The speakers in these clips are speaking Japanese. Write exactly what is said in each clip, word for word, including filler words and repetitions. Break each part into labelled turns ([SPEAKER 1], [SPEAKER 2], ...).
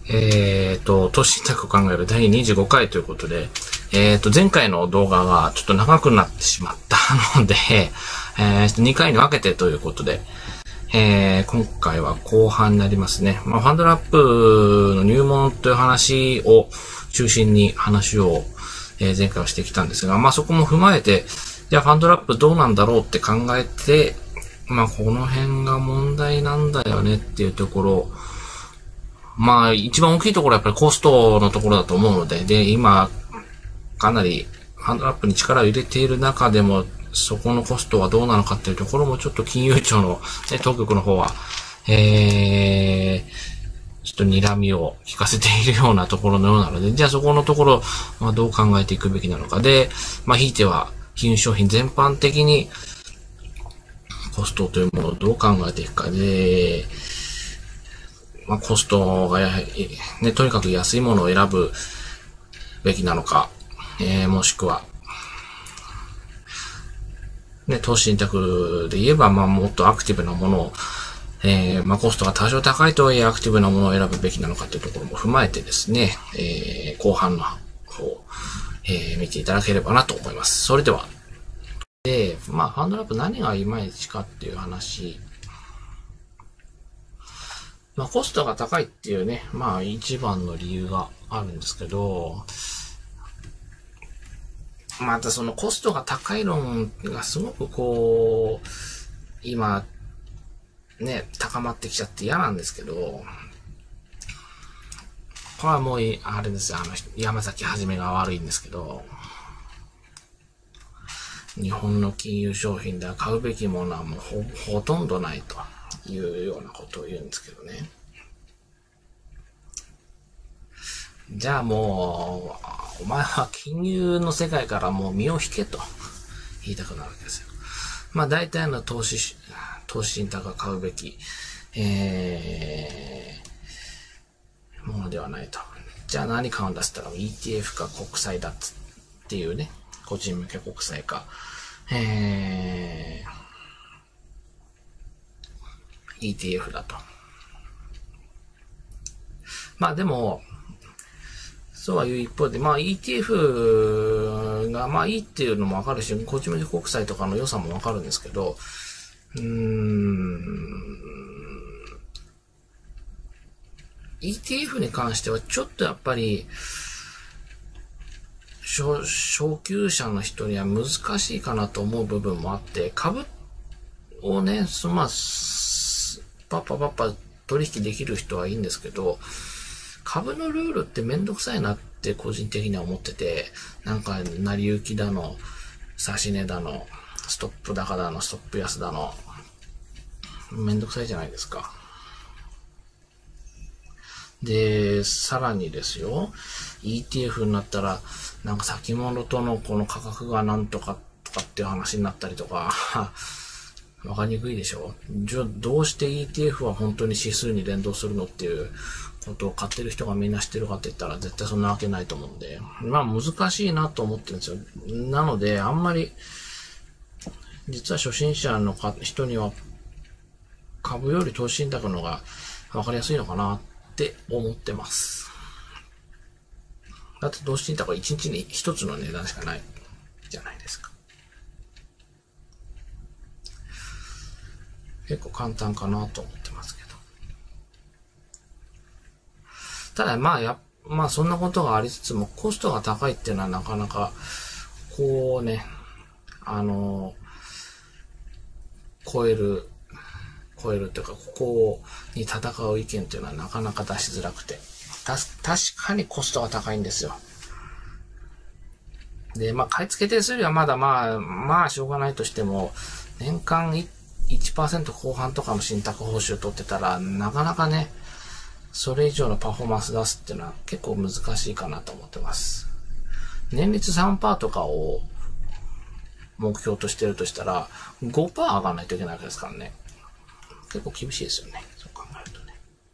[SPEAKER 1] えっと、投資信託を考えるだいにじゅうごかいということで、えっと、前回の動画がちょっと長くなってしまったので、えっと、にかいに分けてということで、えー、今回は後半になりますね。まあ、ファンドラップの入門という話を中心に話を、えー、前回はしてきたんですが、まあ、そこも踏まえて、じゃあファンドラップどうなんだろうって考えて、まあ、この辺が問題なんだよねっていうところ、まあ、一番大きいところはやっぱりコストのところだと思うので、で、今、かなりファンドラップに力を入れている中でも、そこのコストはどうなのかっていうところもちょっと金融庁の、ね、当局の方は、えー、ちょっと睨みを聞かせているようなところのようなので、じゃあそこのところ、まあ、どう考えていくべきなのかで、まあ、ひいては金融商品全般的にコストというものをどう考えていくかで、まあ、コストがやはり、ね、とにかく安いものを選ぶべきなのか、えー、もしくは、ね、投資信託で言えば、まあ、もっとアクティブなものを、えー、まあ、コストが多少高いとはいえ、アクティブなものを選ぶべきなのかというところも踏まえてですね、えー、後半の方、えー、見ていただければなと思います。それでは、で、まあ、ファンドラップ何がいまいちかっていう話、まあ、コストが高いっていうね、まあ、一番の理由があるんですけど、またそのコストが高い論がすごくこう、今、ね、高まってきちゃって嫌なんですけど、これはもう、あれですよ、あの、山崎はじめが悪いんですけど、日本の金融商品では買うべきものはもう ほ, ほとんどないというようなことを言うんですけどね。じゃあもう、お前は金融の世界からもう身を引けと言いたくなるわけですよ。まあ大体の投資、投資信託が買うべき、えー、ものではないと。じゃあ何買うんだって言ったら イーティーエフ か国債だっていうね、個人向け国債か、えー、イーティーエフ だと。まあでも、そうはいう一方で、まあ イーティーエフ がまあいいっていうのもわかるし、個人向け国債とかの良さもわかるんですけど、うーん、イーティーエフ に関してはちょっとやっぱり、初, 初級者の人には難しいかなと思う部分もあって、株をね、そまあ、パッパパッパ取引できる人はいいんですけど、株のルールってめんどくさいなって個人的には思ってて、なんか成り行きだの、指値だの、ストップ高だの、ストップ安だの、めんどくさいじゃないですか。で、さらにですよ、イーティーエフ になったら、なんか先物とのこの価格がなんとかとかっていう話になったりとか、わかりにくいでしょ。じゃあどうして イーティーエフ は本当に指数に連動するのっていうことを買ってる人がみんな知ってるかって言ったら絶対そんなわけないと思うんで、まあ難しいなと思ってるんですよ。なので、あんまり、実は初心者の人には株より投資信託の方がわかりやすいのかなって思ってます。だって投資信託はいちにちにひとつの値段しかないじゃないですか。結構簡単かなと思ってますけど。ただまあや、まあそんなことがありつつもコストが高いっていうのはなかなか、こうね、あの、超える、超えるっていうか、ここに戦う意見っていうのはなかなか出しづらくて。た、確かにコストが高いんですよ。で、まあ買い付け手数料はまだまあ、まあしょうがないとしても、年間 いちパーセント 後半とかの信託報酬取ってたら、なかなかね、それ以上のパフォーマンス出すっていうのは結構難しいかなと思ってます。年率 さんパーセント とかを目標としてるとしたら、ごパーセント 上がらないといけないわけですからね。結構厳しいですよね。そう考えるとね。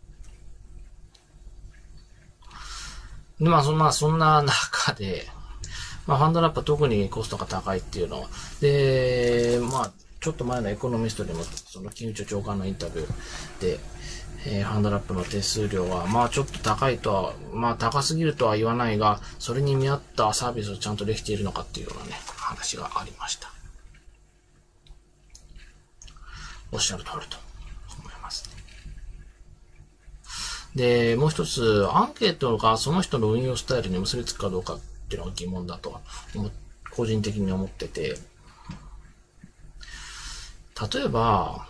[SPEAKER 1] で、まあそんな、そんな中で、まあファンドラップは特にコストが高いっていうので、まあちょっと前のエコノミストでも、その金融庁長官のインタビューで、 えー、ファンドラップの手数料は、まあちょっと高いとは、まあ高すぎるとは言わないが、それに見合ったサービスをちゃんとできているのかっていうようなね、話がありました。おっしゃる通りと思いますね。で、もう一つ、アンケートがその人の運用スタイルに結びつくかどうかっていうのが疑問だとは、個人的に思ってて、例えば、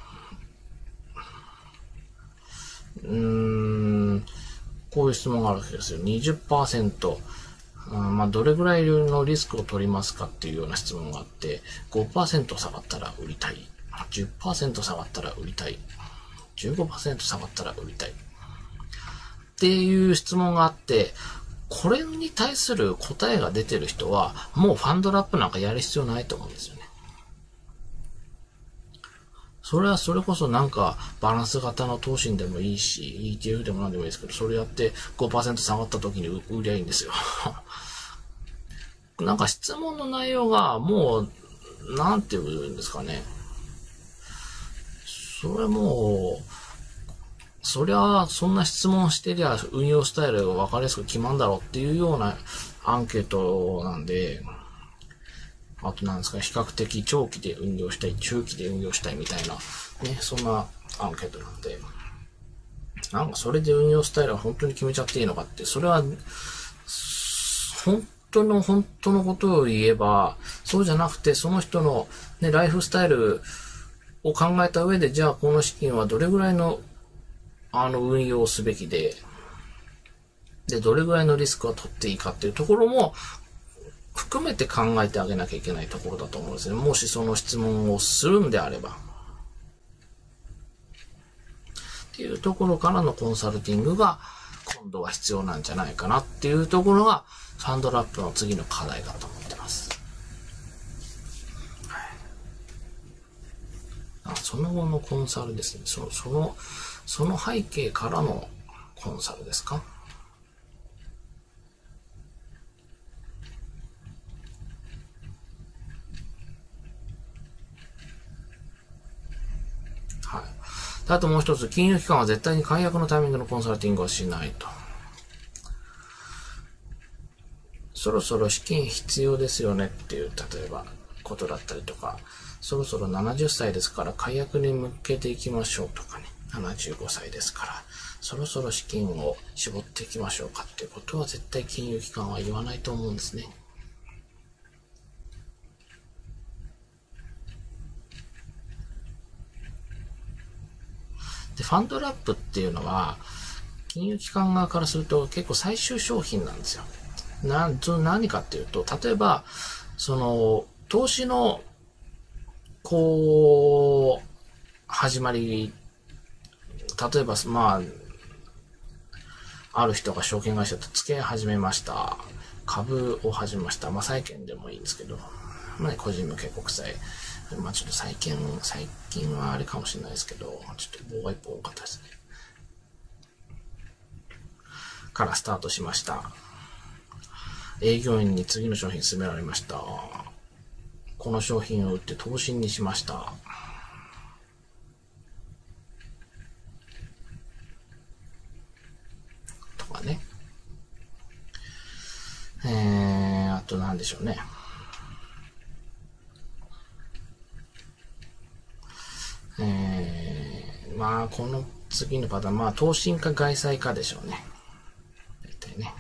[SPEAKER 1] うーん、こういう質問があるわけですよ。にじゅっパーセント、うん、まあ、どれぐらいのリスクを取りますかっていうような質問があって、ごパーセント下がったら売りたい。じゅっパーセント 下がったら売りたい。じゅうごパーセント 下がったら売りたい。っていう質問があって、これに対する答えが出てる人は、もうファンドラップなんかやる必要ないと思うんですよね。それはそれこそなんかバランス型の投資でもいいし、イーティーエフ でもなんでもいいですけど、それやって ごパーセント 下がった時に売りゃいいんですよ。なんか質問の内容がもう、なんていうんですかね。それもう、そりゃ、そんな質問してりゃ運用スタイルが分かりやすく決まるんだろうっていうようなアンケートなんで、あとなんですか、比較的長期で運用したい、中期で運用したいみたいな、ね、そんなアンケートなんで、なんかそれで運用スタイルは本当に決めちゃっていいのかって、それは、本当の本当のことを言えば、そうじゃなくて、その人のね、ライフスタイルを考えた上で、じゃあこの資金はどれぐらいの、あの、運用をすべきで、で、どれぐらいのリスクを取っていいかっていうところも、含めて考えてあげなきゃいけないところだと思うんですね。もしその質問をするんであれば。っていうところからのコンサルティングが今度は必要なんじゃないかなっていうところがファンドラップの次の課題だと思ってます。はい、その後のコンサルですね。その、その、その背景からのコンサルですか？はい。あともう一つ、金融機関は絶対に解約のタイミングのコンサルティングをしないと。そろそろ資金必要ですよねっていう、例えば、ことだったりとか、そろそろななじゅっさいですから解約に向けていきましょうとかね、ななじゅうごさいですから、そろそろ資金を絞っていきましょうかっていうことは絶対金融機関は言わないと思うんですね。で、ファンドラップっていうのは、金融機関側からすると結構最終商品なんですよ。な、何かっていうと、例えば、その、投資の、こう、始まり、例えば、まあ、ある人が証券会社と付き合い始めました。株を始めました。まあ、債券でもいいんですけど、まあ、個人向け国債。まあ、ちょっと最近、最近はあれかもしれないですけど、ちょっと棒が一本多かったですね。からスタートしました。営業員に次の商品勧められました。この商品を売って投資にしました。とかね。えー、あと何でしょうね。えー、まあ、この次のパターン、まあ、投信か外債かでしょうね。大体ね。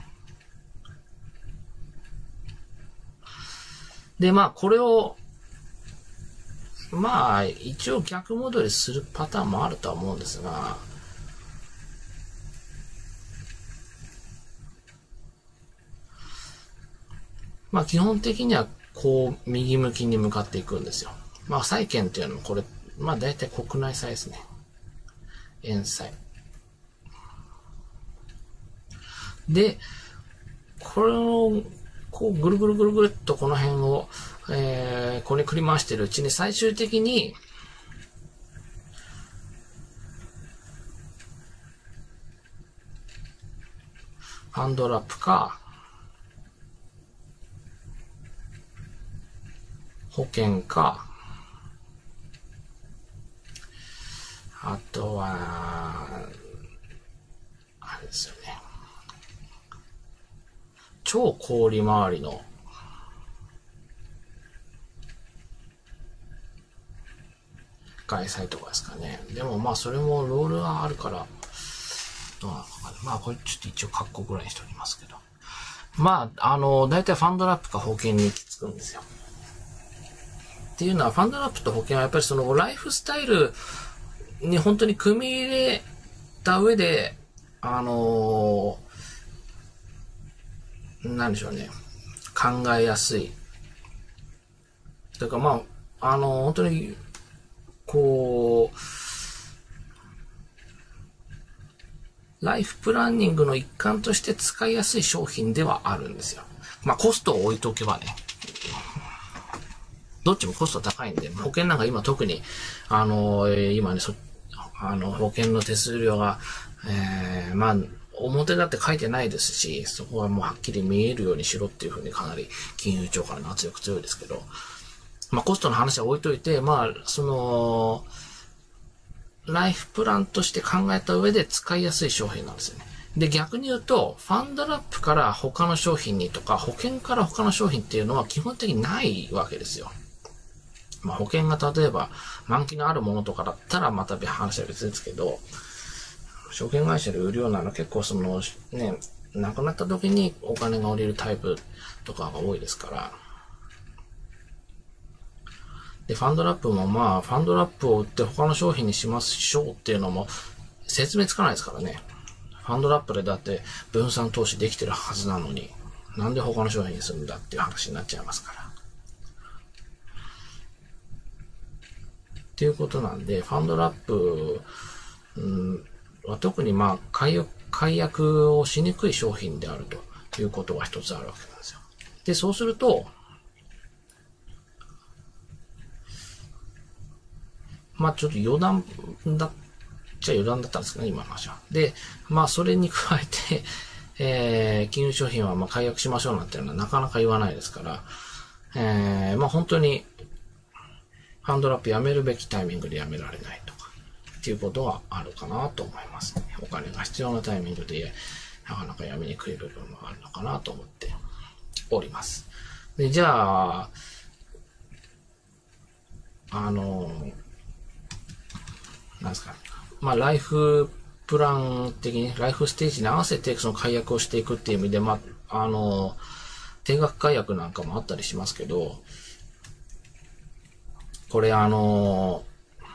[SPEAKER 1] で、まあ、これを、まあ、一応逆戻りするパターンもあるとは思うんですが、まあ、基本的には、こう、右向きに向かっていくんですよ。まあ、債券っていうのもこれ、まあ、大体国内債ですね。円債。で、これを、こう、ぐるぐるぐるぐるっとこの辺を、えー、これ繰り回しているうちに最終的に、ファンドラップか、保険か、あとは、 ですよね。超小売回りの開催とかですかね。でもまあそれもロールがあるから、どうなのかな。まあこれちょっと一応括弧ぐらいにしておりますけど。まあ、あの、大体ファンドラップか保険に行き着くんですよ。っていうのは、ファンドラップと保険はやっぱりそのライフスタイルに本当に組み入れた上で、あのー、なんでしょうね。考えやすい。というかまあ、あのー、本当に、こう、ライフプランニングの一環として使いやすい商品ではあるんですよ。まあコストを置いておけばね。どっちもコスト高いんで、保険なんか今特に、あのー、今ね、そ、あの、保険の手数料が、えー、まあ、表だって書いてないですし、そこはもうはっきり見えるようにしろっていうふうにかなり金融庁からの圧力強いですけど、まあコストの話は置いといて、まあ、その、ライフプランとして考えた上で使いやすい商品なんですよね。で、逆に言うと、ファンドラップから他の商品にとか、保険から他の商品っていうのは基本的にないわけですよ。まあ保険が例えば満期のあるものとかだったらまた話は別ですけど、証券会社で売るようなの結構そのね、亡くなった時にお金が降りるタイプとかが多いですから。で、ファンドラップもまあ、ファンドラップを売って他の商品にしましょうっていうのも説明つかないですからね。ファンドラップでだって分散投資できてるはずなのに、なんで他の商品にするんだっていう話になっちゃいますから。っていうことなんで、ファンドラップ、うん、は特にまあ解約、解約をしにくい商品であるということが一つあるわけなんですよ。で、そうすると、まあちょっと余談だっちゃ余談だったんですけどね、今の話は。で、まあそれに加えて、えー、金融商品はまあ解約しましょうなんていうのはなかなか言わないですから、えー、まあ本当に、ファンドラップやめるべきタイミングでやめられないとか、っていうことがあるかなと思いますね。お金が必要なタイミングで、なかなかやめにくい部分もあるのかなと思っております。で、じゃあ、あの、なんですか、まあ、ライフプラン的に、ライフステージに合わせてその解約をしていくっていう意味で、まあ、あの、定額解約なんかもあったりしますけど、これあの、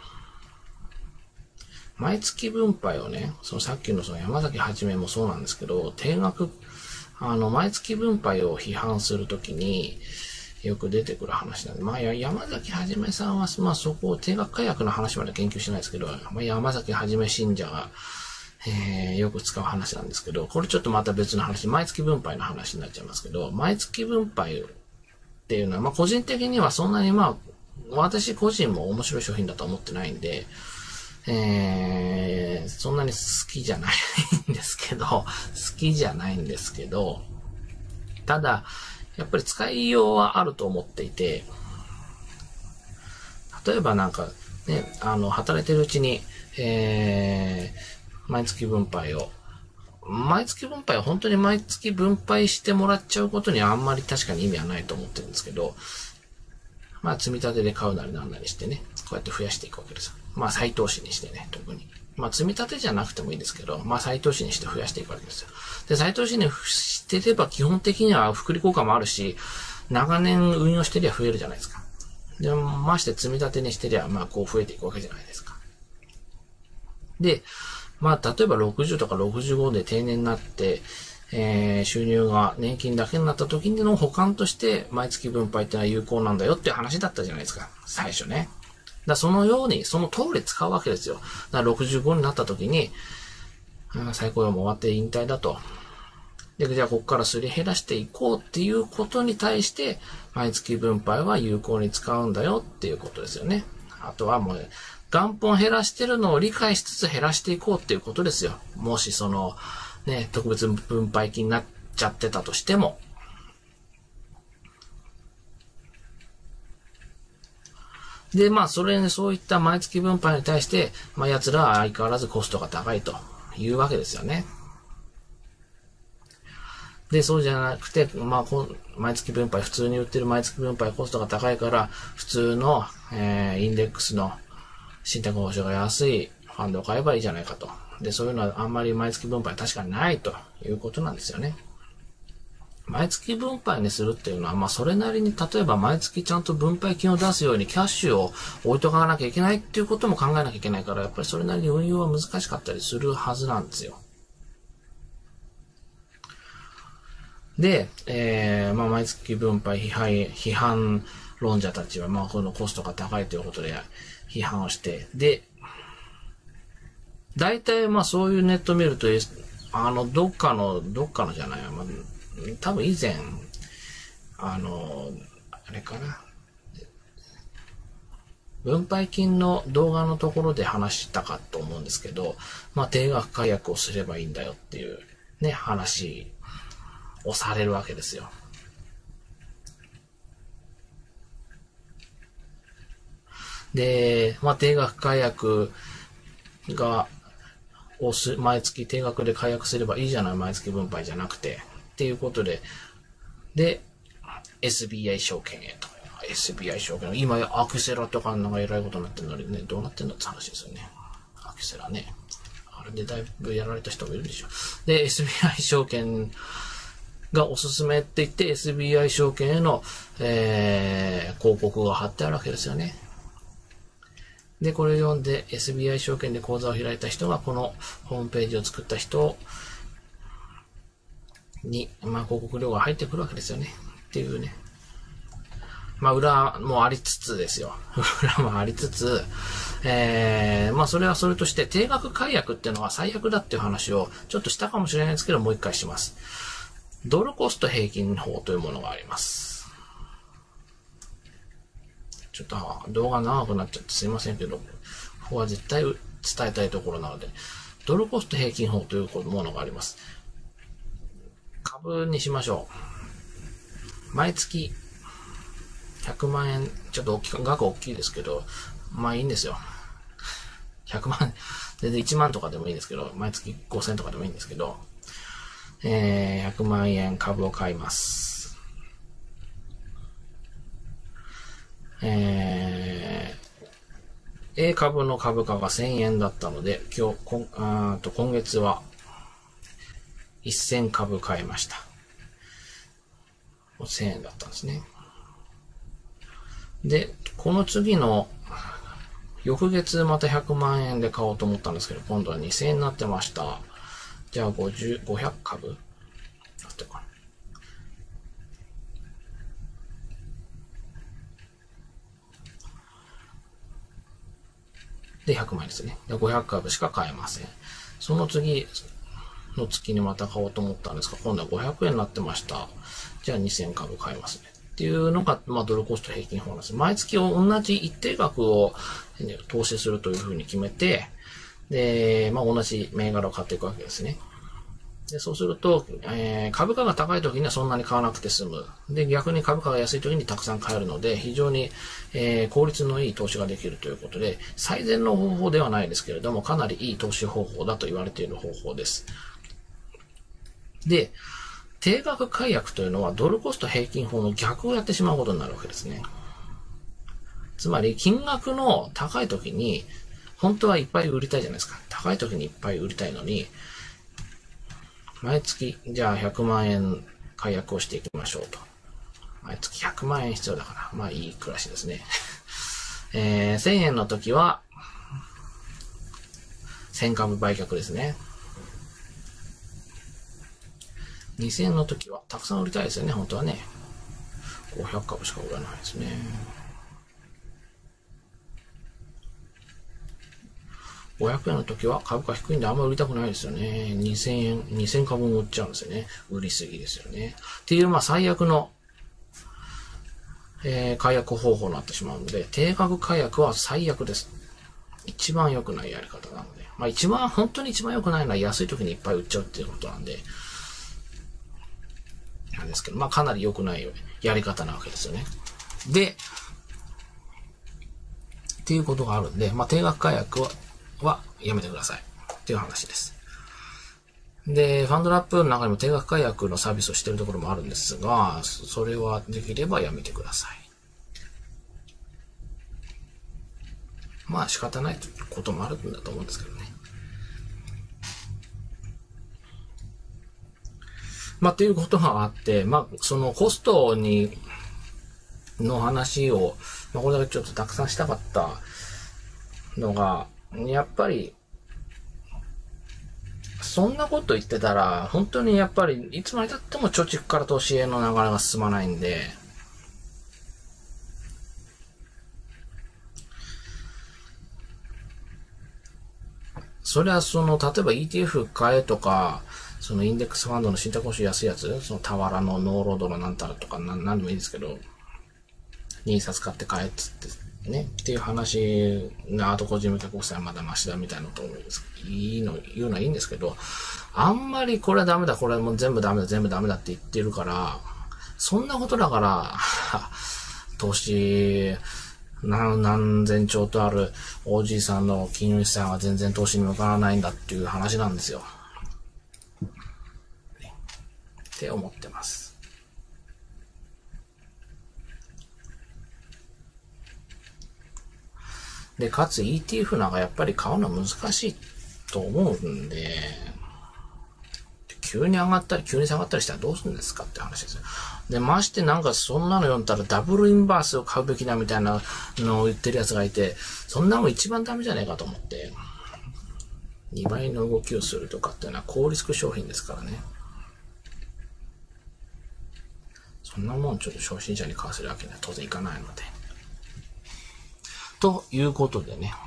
[SPEAKER 1] 毎月分配をね、そのさっきのその山崎はじめもそうなんですけど、定額、あの、毎月分配を批判するときによく出てくる話なんで、まあ、山崎はじめさんは、まあそこを定額解約の話まで研究してないですけど、まあ、山崎はじめ信者が、えー、よく使う話なんですけど、これちょっとまた別の話、毎月分配の話になっちゃいますけど、毎月分配っていうのは、まあ個人的にはそんなにまあ、私個人も面白い商品だと思ってないんで、えー、そんなに好きじゃないんですけど、好きじゃないんですけど、ただ、やっぱり使いようはあると思っていて、例えばなんかね、あの、働いてるうちに、えー、毎月分配を、毎月分配を本当に毎月分配してもらっちゃうことにはあんまり確かに意味はないと思ってるんですけど、まあ積み立てで買うなりなんなりしてね、こうやって増やしていくわけですよ。まあ再投資にしてね、特に。まあ積み立てじゃなくてもいいですけど、まあ再投資にして増やしていくわけですよ。で、再投資にしてれば基本的には複利効果もあるし、長年運用してりゃ増えるじゃないですか。で、まして積み立てにしてりゃ、まあこう増えていくわけじゃないですか。で、まあ例えばろくじゅうとかろくじゅうごで定年になって、えー、収入が年金だけになった時の補完として毎月分配ってのは有効なんだよっていう話だったじゃないですか。最初ね。だそのように、その通り使うわけですよ。だからろくじゅうごになった時に、再雇用も終わって引退だと。で、じゃあここからすり減らしていこうっていうことに対して、毎月分配は有効に使うんだよっていうことですよね。あとはもう、元本減らしてるのを理解しつつ減らしていこうっていうことですよ。もしその、ね、特別分配金になっちゃってたとしても。で、まあ、それね、そういった毎月分配に対して、まあ、奴らは相変わらずコストが高いというわけですよね。 で、そうじゃなくて、まあ、毎月分配、普通に売ってる毎月分配コストが高いから、普通の、えー、インデックスの信託報酬が安いファンドを買えばいいじゃないかと。で、そういうのはあんまり毎月分配確かにないということなんですよね。毎月分配にするっていうのは、まあ、それなりに、例えば毎月ちゃんと分配金を出すようにキャッシュを置いとかなきゃいけないっていうことも考えなきゃいけないから、やっぱりそれなりに運用は難しかったりするはずなんですよ。で、えー、まあ、毎月分配批判、批判論者たちは、まあ、このコストが高いということで批判をして、で、大体、まあ、そういうネット見ると、あの、どっかの、どっかのじゃない、まあ、多分以前、あの、あれかな。分配金の動画のところで話したかと思うんですけど、まあ、定額解約をすればいいんだよっていうね、話をされるわけですよ。で、まあ、定額解約が、をす、毎月定額で解約すればいいじゃない、毎月分配じゃなくて。っていうことで、で、エスビーアイ 証券へと。エスビーアイ 証券。今、アクセラとかなんか偉いことになってるのにね、どうなってんだって話ですよね。アクセラね。あれでだいぶやられた人もいるでしょ。で、エスビーアイ 証券がおすすめって言って、エスビーアイ 証券への、えー、広告が貼ってあるわけですよね。で、これを読んで エスビーアイ 証券で口座を開いた人がこのホームページを作った人に、まあ広告料が入ってくるわけですよね。っていうね。まあ裏もありつつですよ。裏もありつつ、えー、まあそれはそれとして定額解約っていうのは最悪だっていう話をちょっとしたかもしれないですけど、もう一回します。ドルコスト平均法というものがあります。ちょっと動画長くなっちゃってすいませんけど、ここは絶対伝えたいところなので、ドルコスト平均法というものがあります。株にしましょう。毎月ひゃくまんえん、ちょっと大きく、額大きいですけど、まあいいんですよ。ひゃくまん、全然いちまんとかでもいいんですけど、毎月ごせんとかでもいいんですけど、えー、ひゃくまんえん株を買います。えー、A 株の株価がせんえんだったので、今日、こあと今月はせん株買いました。せんえんだったんですね。で、この次の翌月またひゃくまんえんで買おうと思ったんですけど、今度はにせんえんになってました。じゃあごじゅう、ごひゃく株だってかな。で、ひゃくまんえんですね。で、ごひゃく株しか買えません。その次の月にまた買おうと思ったんですが、今度はごひゃくえんになってました。じゃあにせん株買いますね。っていうのが、まあ、ドルコスト平均法なんです。毎月同じ一定額を、ね、投資するというふうに決めて、で、まあ、同じ銘柄を買っていくわけですね。で、そうすると、えー、株価が高い時にはそんなに買わなくて済む。で、逆に株価が安い時にたくさん買えるので、非常に、えー、効率のいい投資ができるということで、最善の方法ではないですけれども、かなりいい投資方法だと言われている方法です。で、定額解約というのはドルコスト平均法の逆をやってしまうことになるわけですね。つまり、金額の高い時に、本当はいっぱい売りたいじゃないですか。高い時にいっぱい売りたいのに、毎月、じゃあひゃくまんえん解約をしていきましょうと。毎月ひゃくまんえん必要だから、まあいい暮らしですね。えー、せんえんの時は、せん株売却ですね。にせんえんの時は、たくさん売りたいですよね、本当はね。ごひゃく株しか売らないですね。ごひゃくえんの時は株価低いんであんまり売りたくないですよね。にせんえん、にせん株も売っちゃうんですよね。売りすぎですよね。っていう、まあ最悪の、えー、解約方法になってしまうので、定額解約は最悪です。一番良くないやり方なので。まあ一番、本当に一番良くないのは安い時にいっぱい売っちゃうっていうことなんで、なんですけど、まあかなり良くないやり方なわけですよね。で、っていうことがあるんで、まあ定額解約は、はやめてくださいっていう話です。 で、ファンドラップの中にも定額解約のサービスをしているところもあるんですが、それはできればやめてください。まあ仕方ないということもあるんだと思うんですけどね。まあっていうことがあって、まあそのコストに、の話を、まあこれだけちょっとたくさんしたかったのが、やっぱり、そんなこと言ってたら、本当にやっぱり、いつまで経っても貯蓄から投資への流れが進まないんで、それはその、例えば イーティーエフ 買えとか、そのインデックスファンドの信託報酬安いやつ、そのタワラのノーロードのなんたらとかなん、なんでもいいですけど、にさつ買って買えっつってね、っていう話が、あと個人向け国債はまだマシだみたいなと思うんですけど、いいの、言うのはいいんですけど、あんまりこれはダメだ、これはもう全部ダメだ、全部ダメだって言ってるから、そんなことだから、投資、何、何千兆とあるおじいさんの金融資産は全然投資に向かわないんだっていう話なんですよ。ね、って思ってます。で、かつ イーティーエフ なんかやっぱり買うの難しいと思うんで、急に上がったり急に下がったりしたらどうするんですかって話ですよ。で、ましてなんかそんなの読んだらダブルインバースを買うべきだみたいなのを言ってるやつがいて、そんなの一番ダメじゃないかと思って、にばいの動きをするとかっていうのは高リスク商品ですからね。そんなもんちょっと初心者に買わせるわけには当然いかないので。ということでね。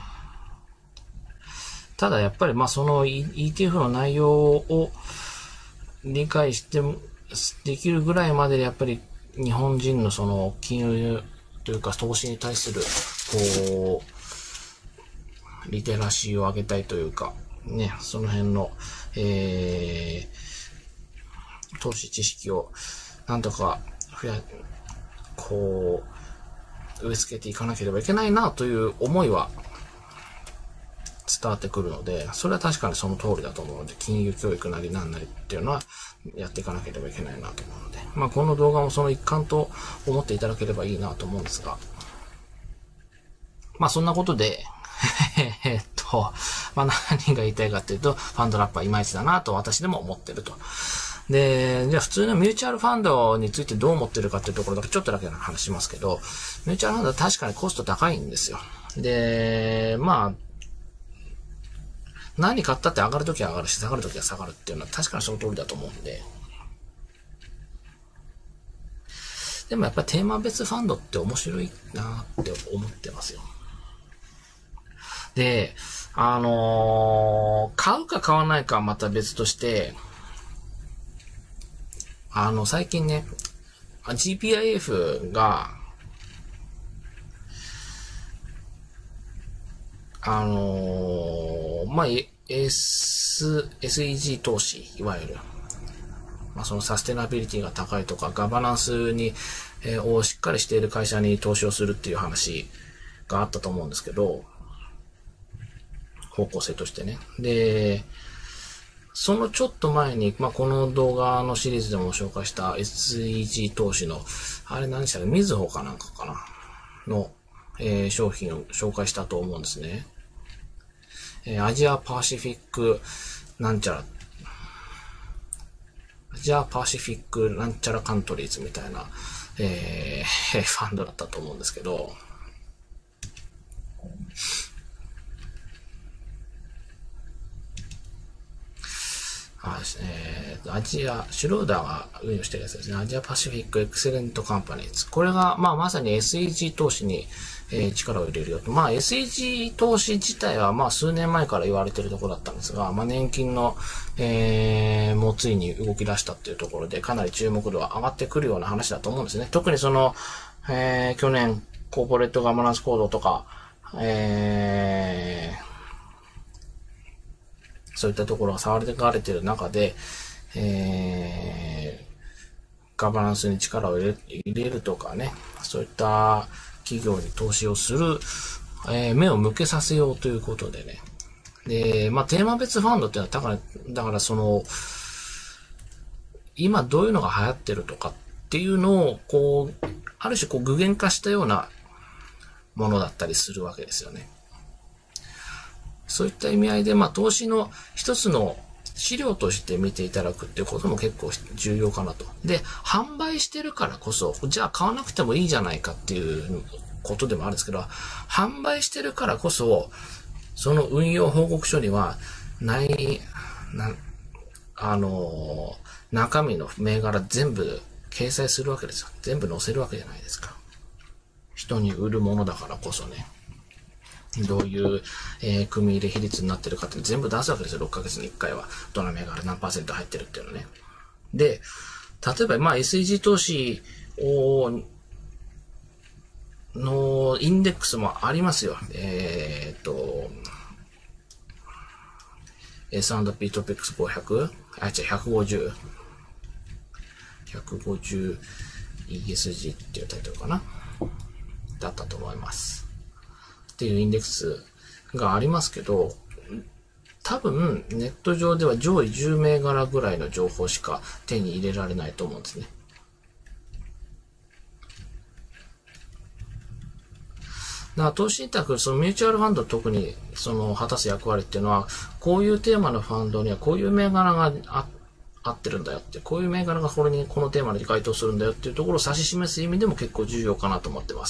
[SPEAKER 1] ただやっぱりまあその イーティーエフ の内容を理解してできるぐらいまででやっぱり日本人のその金融というか投資に対するこうリテラシーを上げたいというかね、その辺の、えー、投資知識をなんとか増やこう植え付けていかなければいけないなという思いは伝わってくるので、それは確かにその通りだと思うので、金融教育なりなんなりっていうのはやっていかなければいけないなと思うので、まあこの動画もその一環と思っていただければいいなと思うんですが、まあそんなことで、えっと、まあ何が言いたいかっていうと、ファンドラップはいまいちだなと私でも思ってると。で、じゃあ普通のミューチャルファンドについてどう思ってるかっていうところだけちょっとだけ話しますけど、ミューチャルファンドは確かにコスト高いんですよ。で、まあ、何買ったって上がるときは上がるし、下がるときは下がるっていうのは確かにその通りだと思うんで。でもやっぱりテーマ別ファンドって面白いなって思ってますよ。で、あのー、買うか買わないかはまた別として、あの、最近ね、ジーピーアイエフ が、あのー、まあ、S、エスイージー 投資、いわゆる。まあ、そのサステナビリティが高いとか、ガバナンスに、えー、をしっかりしている会社に投資をするっていう話があったと思うんですけど、方向性としてね。で、そのちょっと前に、まあ、この動画のシリーズでも紹介した エスイージー 投資の、あれ何でしたか、みずほかなんかかなの、えー、商品を紹介したと思うんですね。えー、アジアパシフィックなんちゃら、アジアパシフィックなんちゃらカントリーズみたいな、えー、ファンドだったと思うんですけど、あですね、アジア、シュローダーが運用してるやつですね。アジアパシフィックエクセレントカンパニーズ。これが、まあまさに エスイージー 投資に、えー、力を入れるよと。まあ エスイージー 投資自体はまあ数年前から言われているところだったんですが、まあ年金の、えー、もうついに動き出したっていうところでかなり注目度が上がってくるような話だと思うんですね。特にその、えー、去年コーポレートガバナンスコードとか、えー、そういったところが触られている中で、えー、ガバナンスに力を入れ、入れるとかね、そういった企業に投資をする、えー、目を向けさせようということでね、 で、まあ、テーマ別ファンドってのは、だから、だからその、今どういうのが流行ってるとかっていうのを、こう、ある種こう具現化したようなものだったりするわけですよね。そういった意味合いで、まあ、投資の一つの資料として見ていただくっていうことも結構重要かなと。で、販売してるからこそ、じゃあ買わなくてもいいじゃないかっていうことでもあるんですけど、販売してるからこそ、その運用報告書には、ない、な、あの、中身の銘柄全部掲載するわけですよ。全部載せるわけじゃないですか。人に売るものだからこそね。どういう、えー、組入れ比率になってるかって全部出すわけですよ。ろっかげつにいっかいは。どの銘柄何パーセント入ってるっていうのね。で、例えば、まあ、エスイージー 投資を、のインデックスもありますよ。えーっと、エスアンドピー トピックスごひゃく? あ、違う、ひゃくごじゅう。ひゃくごじゅう イーエスジー っていうタイトルかなだったと思います。っていうインデックスがありますけど、多分ネット上では上位じゅう銘柄ぐらいの情報しか手に入れられないと思うんですね。だから投資信託、そのミューチュアルファンド特にその果たす役割っていうのは、こういうテーマのファンドにはこういう銘柄があ合ってるんだよって、こういう銘柄がこれに、このテーマに該当するんだよっていうところを指し示す意味でも結構重要かなと思ってます。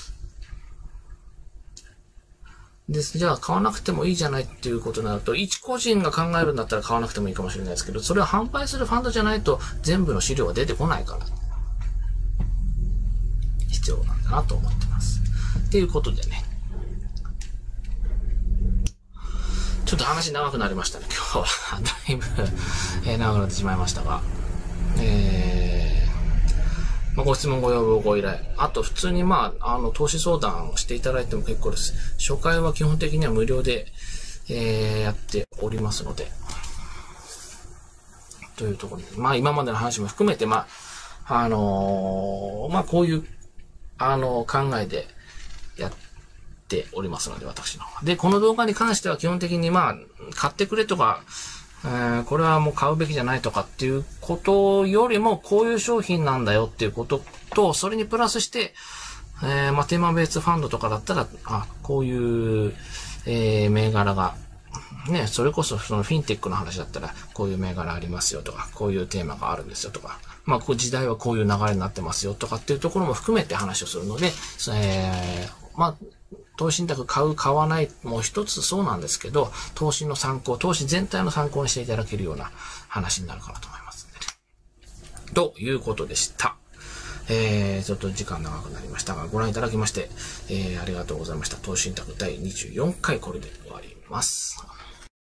[SPEAKER 1] です。じゃあ買わなくてもいいじゃないっていうことになると、一個人が考えるんだったら買わなくてもいいかもしれないですけど、それを販売するファンドじゃないと全部の資料が出てこないから、必要なんだなと思ってます。っていうことでね。ちょっと話長くなりましたね、今日は。だいぶ、えー、長くなってしまいましたが。えー、まあ、ご質問、ご要望、ご依頼。あと、普通にまあ、あの、投資相談をしていただいても結構です。初回は基本的には無料で、えー、やっておりますので。というところで。まあ、今までの話も含めて、まあ、あのー、まあ、こういう、あのー、考えでやって、ておりますので、私の。で、この動画に関しては基本的にまあ、買ってくれとか、えー、これはもう買うべきじゃないとかっていうことよりも、こういう商品なんだよっていうことと、それにプラスして、えー、まあ、テーマベースファンドとかだったら、あ、こういう、えー、銘柄が、ね、それこそそのフィンテックの話だったら、こういう銘柄ありますよとか、こういうテーマがあるんですよとか、まあ、こう時代はこういう流れになってますよとかっていうところも含めて話をするので、えー、まあ、投資信託買う、買わないも一つそうなんですけど、投資の参考、投資全体の参考にしていただけるような話になるかなと思いますんでね。ということでした。えー、ちょっと時間長くなりましたが、ご覧いただきまして、えー、ありがとうございました。投資信託だいにじゅうよんかいこれで終わります。